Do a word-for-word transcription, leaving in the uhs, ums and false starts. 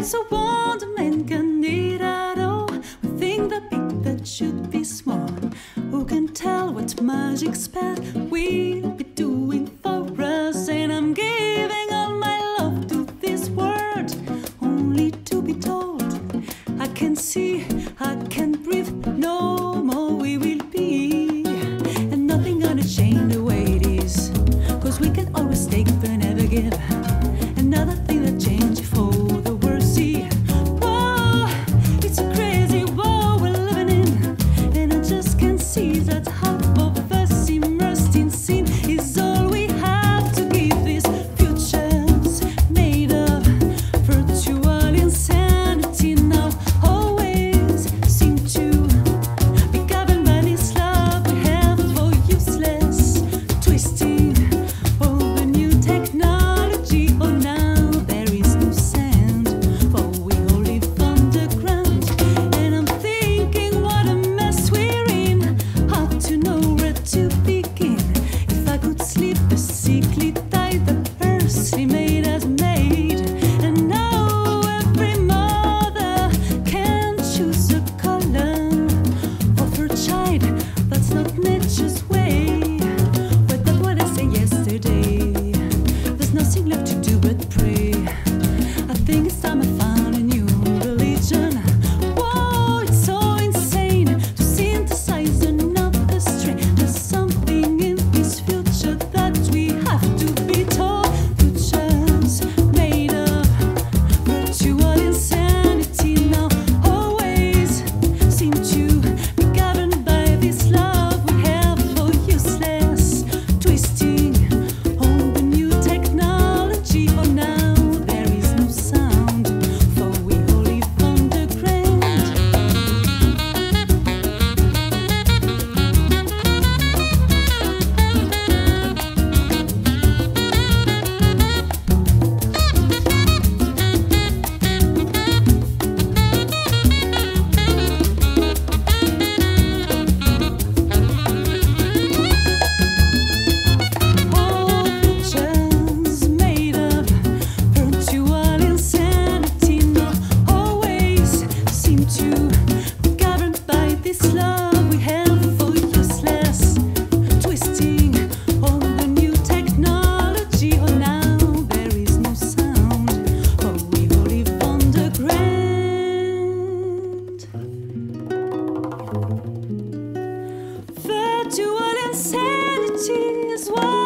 so wonderment can need at all. We think the big that should be small. Who can tell what magic spell we'll be doing for us? And I'm giving all my love to this world, only to be told I can see, I can breathe, no more we will be. And nothing gonna change the way it is, 'cause we can always take but never give. Another thing that changed for the world, see. Whoa, it's a crazy world we're living in, and I just can't see that half of us immersed in sin is all we have to give. These futures made of virtual insanity now always seem to be governed by this love we have for useless twisting all the new technology. Oh, now there is no sound, for we all live underground. And I'm thinking what a mess we're in, hard to know where to begin. If I could sleep a sickly tie the earthly made us made. And now every mother can choose a color of her child. That's not nature's way. But that's what I said yesterday. There's nothing left to do but pray. I think it's time I found a new religion. Whoa, it's so insane to synthesize another strain. There's something in this future that we have to be told. Futures made of virtual insanity now always seem to be governed by this love we have for useless twisting all the new technology. Oh, now there is no sound, for we all live underground. All futures made of virtual insanity now always seem to be governed by this love we have for useless twisting all the new technology. Oh, now there is no sound, for we all live underground. Virtual insanity is what